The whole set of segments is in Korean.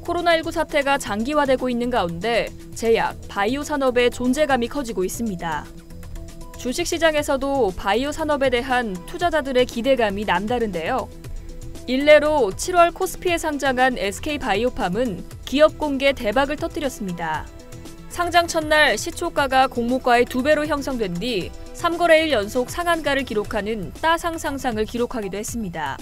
코로나19 사태가 장기화되고 있는 가운데 제약, 바이오 산업의 존재감이 커지고 있습니다. 주식시장에서도 바이오 산업에 대한 투자자들의 기대감이 남다른데요. 일례로 7월 코스피에 상장한 SK바이오팜은 기업 공개 대박을 터뜨렸습니다. 상장 첫날 시초가가 공모가의 2배로 형성된 뒤 3거래일 연속 상한가를 기록하는 따상 상상을 기록하기도 했습니다.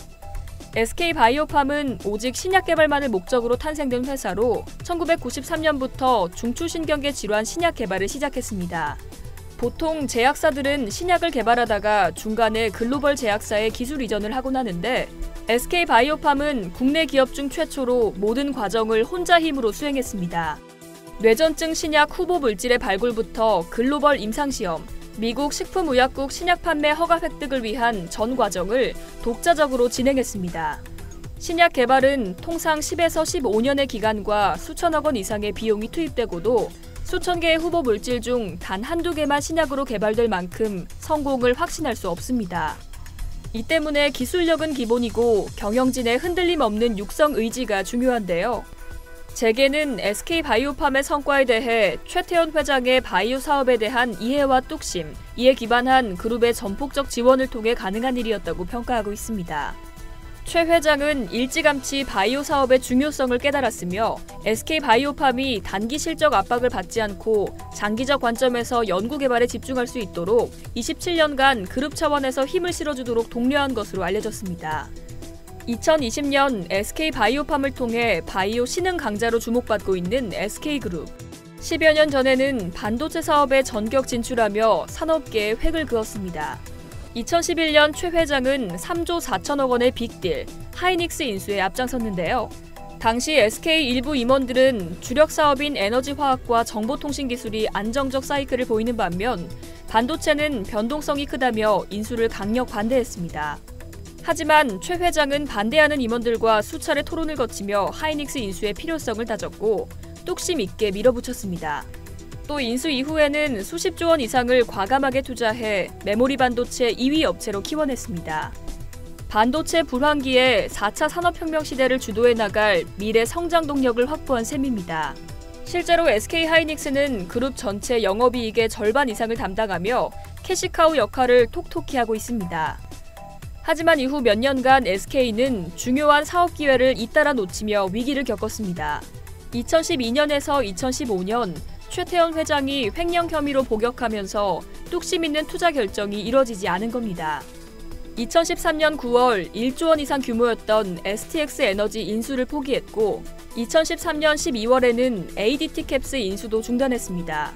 SK바이오팜은 오직 신약 개발만을 목적으로 탄생된 회사로 1993년부터 중추신경계 질환 신약 개발을 시작했습니다. 보통 제약사들은 신약을 개발하다가 중간에 글로벌 제약사에 기술 이전을 하곤 하는데 SK바이오팜은 국내 기업 중 최초로 모든 과정을 혼자 힘으로 수행했습니다. 뇌전증 신약 후보 물질의 발굴부터 글로벌 임상시험, 미국 식품의약국 신약 판매 허가 획득을 위한 전 과정을 독자적으로 진행했습니다. 신약 개발은 통상 10에서 15년의 기간과 수천억 원 이상의 비용이 투입되고도 수천 개의 후보 물질 중 단 한두 개만 신약으로 개발될 만큼 성공을 확신할 수 없습니다. 이 때문에 기술력은 기본이고 경영진의 흔들림 없는 육성 의지가 중요한데요. 재계는 SK바이오팜의 성과에 대해 최태원 회장의 바이오 사업에 대한 이해와 뚝심, 이에 기반한 그룹의 전폭적 지원을 통해 가능한 일이었다고 평가하고 있습니다. 최 회장은 일찌감치 바이오 사업의 중요성을 깨달았으며 SK바이오팜이 단기 실적 압박을 받지 않고 장기적 관점에서 연구개발에 집중할 수 있도록 27년간 그룹 차원에서 힘을 실어주도록 독려한 것으로 알려졌습니다. 2020년 SK바이오팜을 통해 바이오 신흥 강자로 주목받고 있는 SK그룹. 10여 년 전에는 반도체 사업에 전격 진출하며 산업계에 획을 그었습니다. 2011년 최 회장은 3조 4천억 원의 빅딜, 하이닉스 인수에 앞장섰는데요. 당시 SK 일부 임원들은 주력 사업인 에너지화학과 정보통신 기술이 안정적 사이클을 보이는 반면 반도체는 변동성이 크다며 인수를 강력 반대했습니다. 하지만 최 회장은 반대하는 임원들과 수차례 토론을 거치며 하이닉스 인수의 필요성을 따졌고 뚝심 있게 밀어붙였습니다. 또 인수 이후에는 수십조 원 이상을 과감하게 투자해 메모리 반도체 2위 업체로 키워냈습니다. 반도체 불황기에 4차 산업혁명 시대를 주도해 나갈 미래 성장 동력을 확보한 셈입니다. 실제로 SK하이닉스는 그룹 전체 영업이익의 절반 이상을 담당하며 캐시카우 역할을 톡톡히 하고 있습니다. 하지만 이후 몇 년간 SK는 중요한 사업 기회를 잇따라 놓치며 위기를 겪었습니다. 2012년에서 2015년 최태원 회장이 횡령 혐의로 복역하면서 뚝심 있는 투자 결정이 이뤄지지 않은 겁니다. 2013년 9월 1조 원 이상 규모였던 STX 에너지 인수를 포기했고 2013년 12월에는 ADT캡스 인수도 중단했습니다.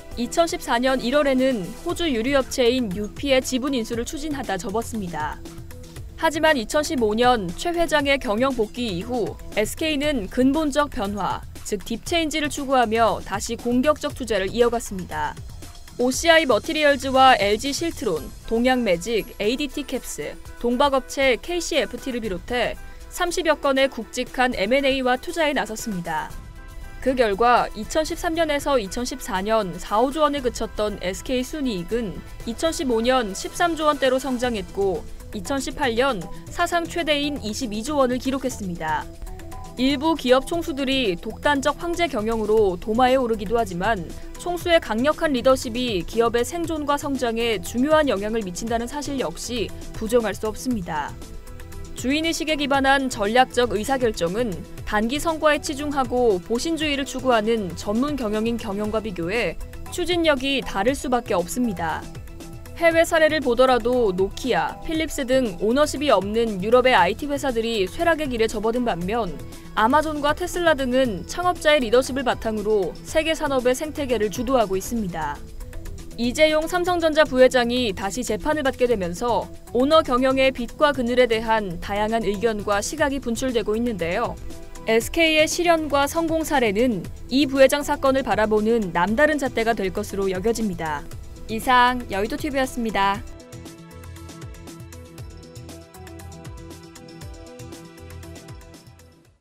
2014년 1월에는 호주 유류업체인 UP의 지분 인수를 추진하다 접었습니다. 하지만 2015년 최 회장의 경영 복귀 이후 SK는 근본적 변화, 즉 딥체인지를 추구하며 다시 공격적 투자를 이어갔습니다. OCI 머티리얼즈와 LG 실트론, 동양매직, ADT캡스, 동박업체 KCFT를 비롯해 30여 건의 굵직한 M&A와 투자에 나섰습니다. 그 결과 2013년에서 2014년 4, 5조 원에 그쳤던 SK 순이익은 2015년 13조 원대로 성장했고 2018년 사상 최대인 22조 원을 기록했습니다. 일부 기업 총수들이 독단적 황제 경영으로 도마에 오르기도 하지만 총수의 강력한 리더십이 기업의 생존과 성장에 중요한 영향을 미친다는 사실 역시 부정할 수 없습니다. 주인의식에 기반한 전략적 의사결정은 단기 성과에 치중하고 보신주의를 추구하는 전문 경영인 경영과 비교해 추진력이 다를 수밖에 없습니다. 해외 사례를 보더라도 노키아, 필립스 등 오너십이 없는 유럽의 IT 회사들이 쇠락의 길에 접어든 반면 아마존과 테슬라 등은 창업자의 리더십을 바탕으로 세계 산업의 생태계를 주도하고 있습니다. 이재용 삼성전자 부회장이 다시 재판을 받게 되면서 오너 경영의 빛과 그늘에 대한 다양한 의견과 시각이 분출되고 있는데요. SK의 실현과 성공 사례는 이 부회장 사건을 바라보는 남다른 잣대가 될 것으로 여겨집니다. 이상 여의도TV였습니다.